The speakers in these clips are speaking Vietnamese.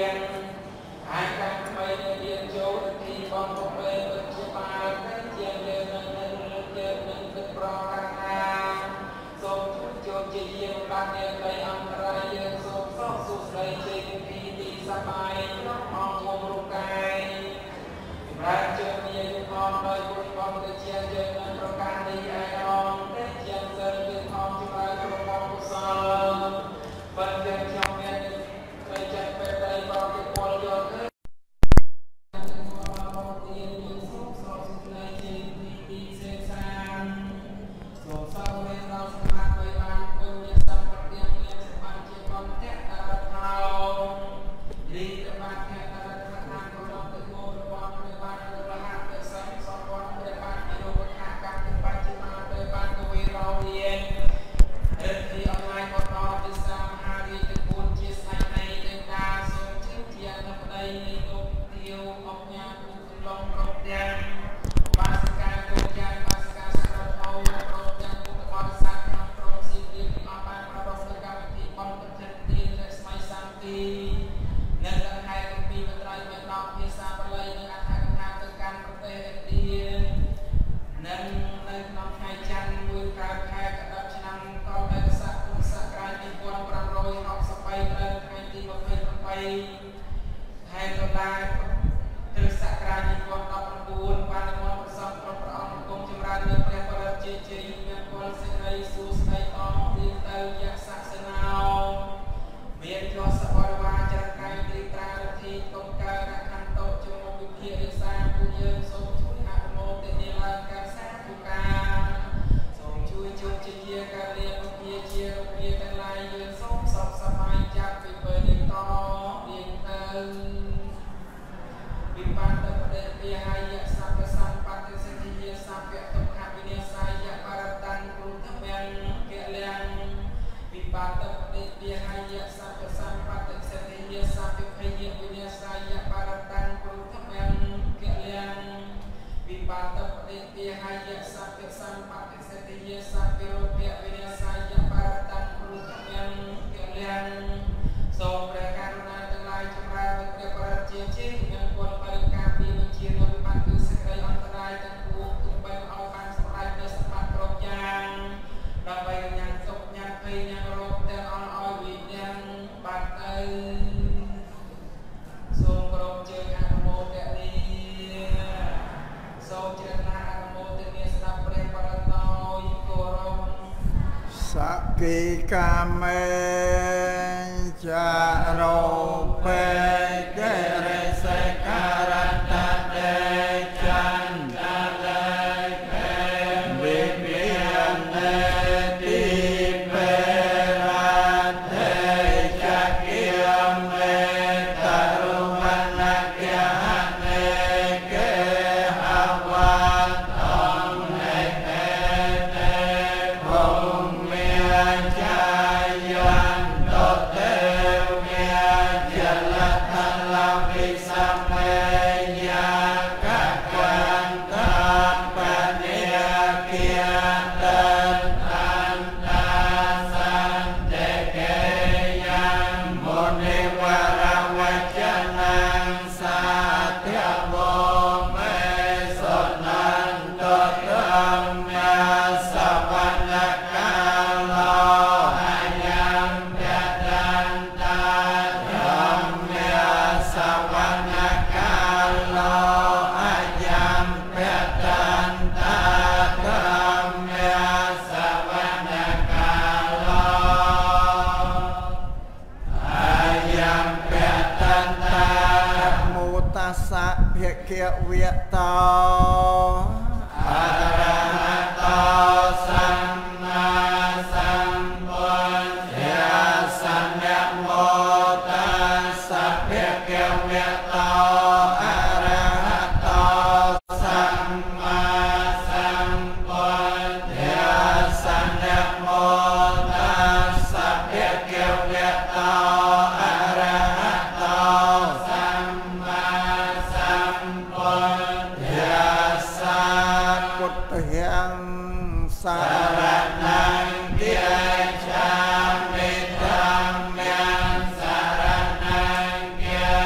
Sarana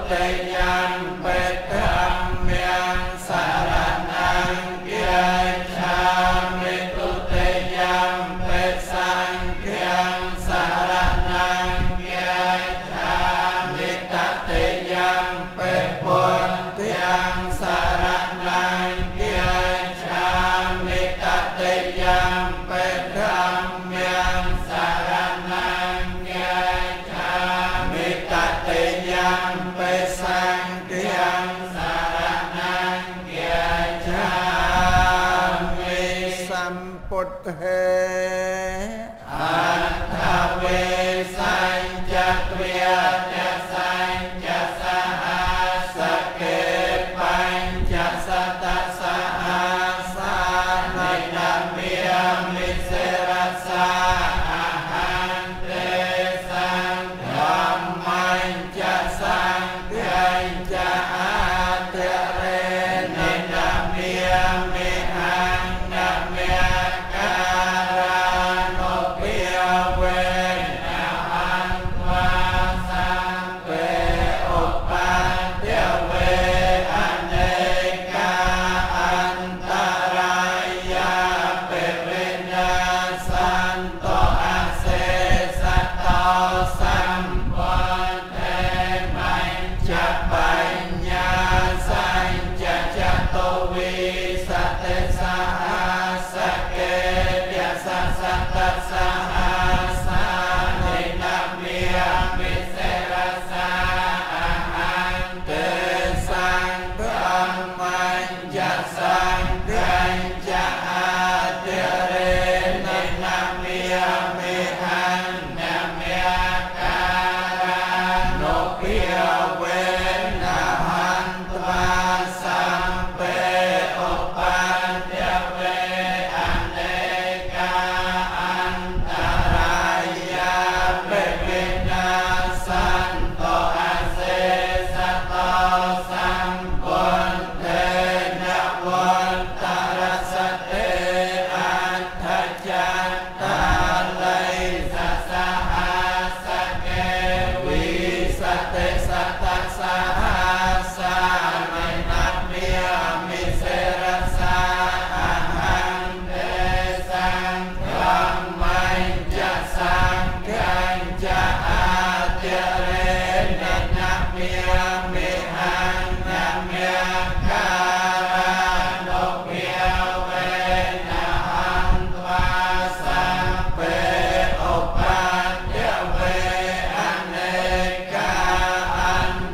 น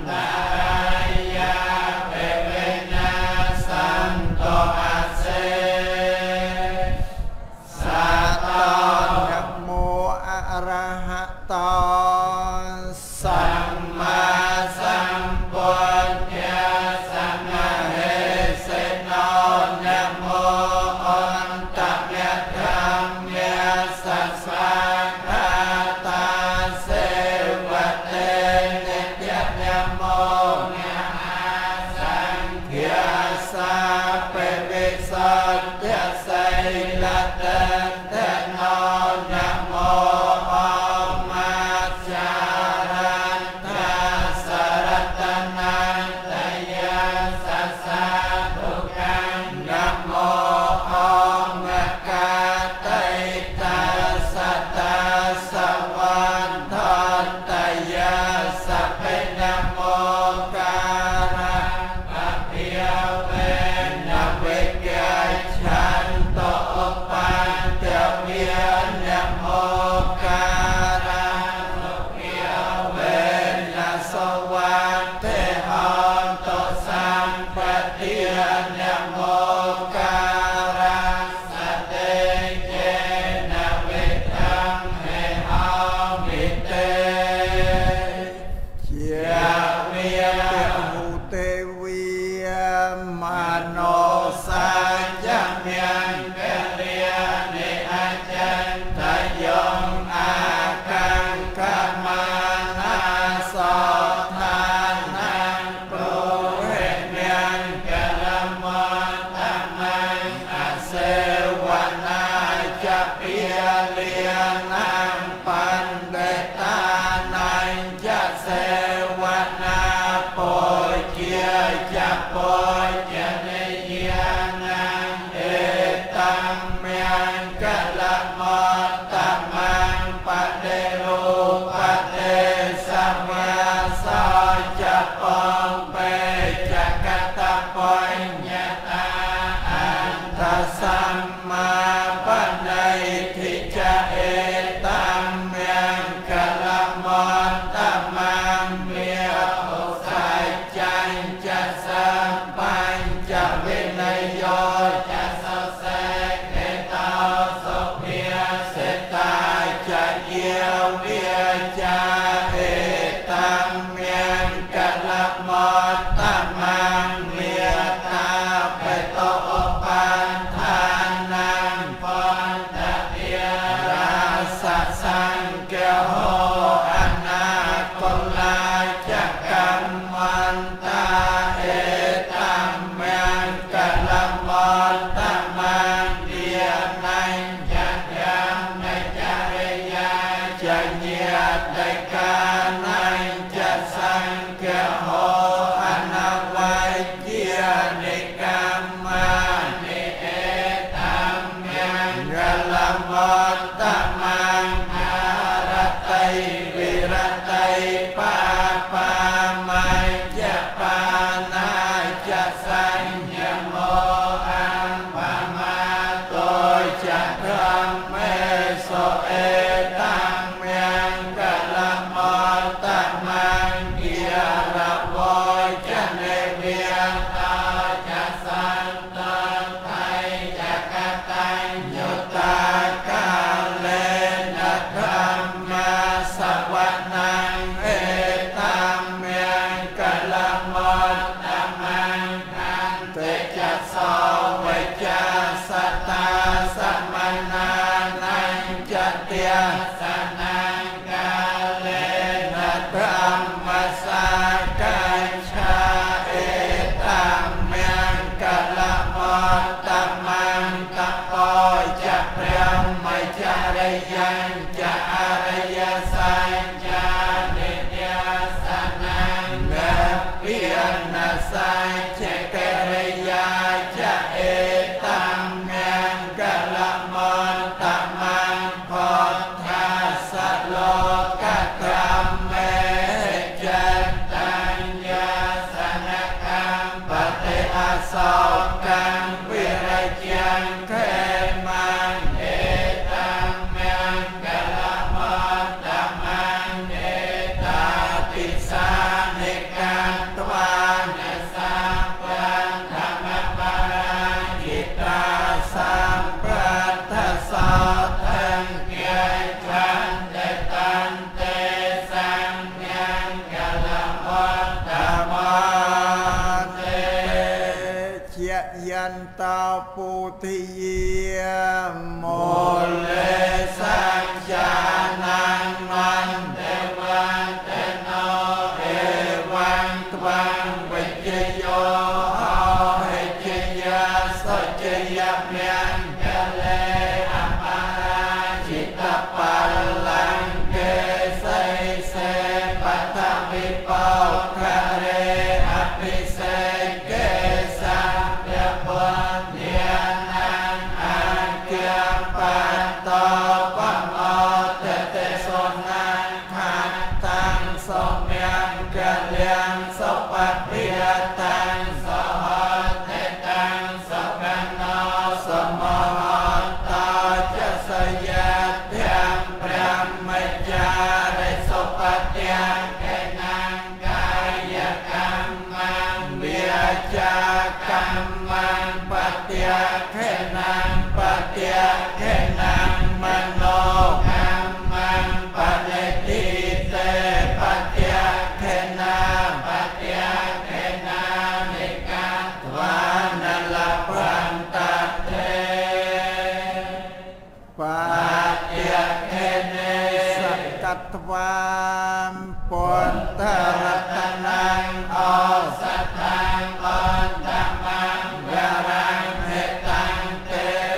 Hãy subscribe cho kênh Ghiền Mì Gõ để không bỏ lỡ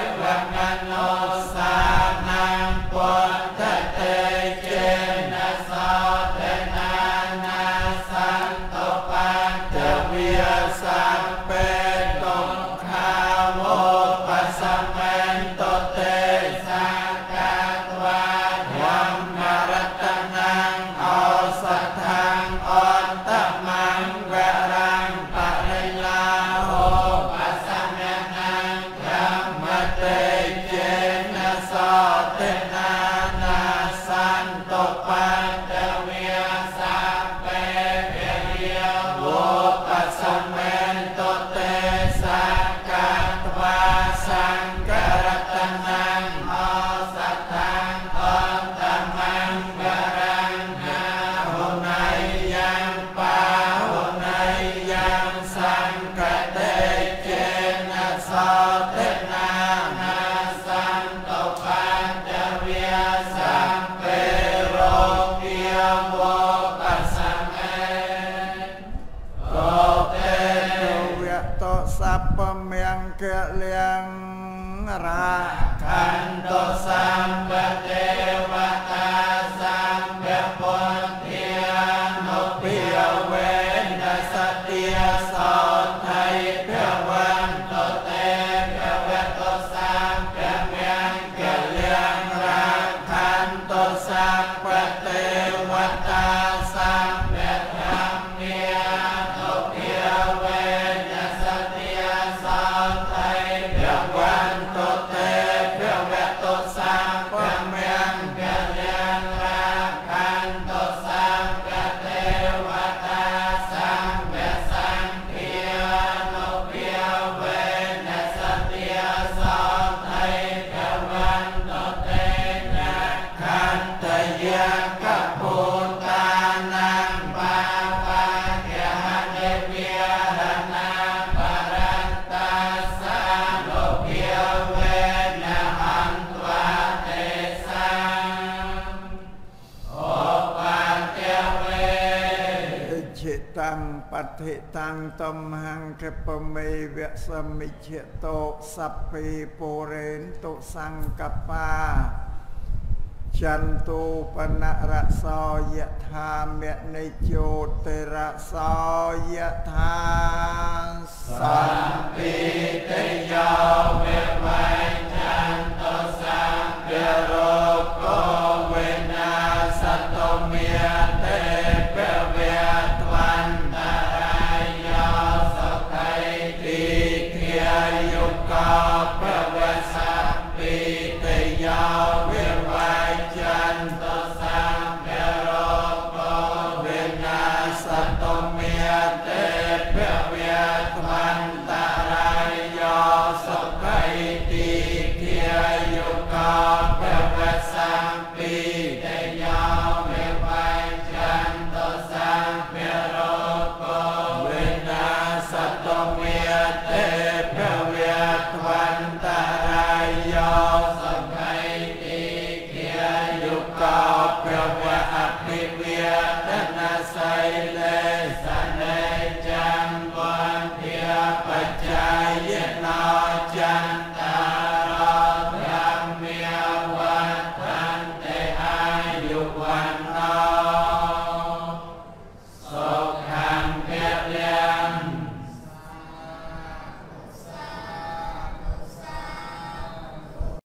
kệ liang ra khăn tô sang bát đê vát ta sang bê bồn thiên nô bia quê na sát tia sọt thầy bia văn tô tê bia vét tô sang bia miang kệ liang ra khăn tô sang bát đê vát ta sang bê tham nia nô bia quê na sát tia sọt thầy bia văn tô tê bia vét tô sang bia miang kệ liang ra khăn tô sang bát đê vát ta sang bia sang tia nô bia quê na sát tia sọt thầy bia văn tô tê na khăn tây gia các bồ tát nam ba ba kya hane bia hana paranta sa nô bia quê na han toa tê sang ô ba kya quê chế tăng bát thị tăng tâm hằng kê pơ mê vẹ sơ mi chế tô sắp phì bồ rên tô sang cà pa chân tu pana ra so ya tha mẹ nay chô tê ra so ya tha san pi tê yo mẹ vai chan tô sang bia rô cô quê na sát tô mía tê bia vẹ toàn ta ra yo so thầy đi kia yu co bia vẹ san pi tê yo mẹ vai chan tô sang bia rô cô quê na sát tô mía tê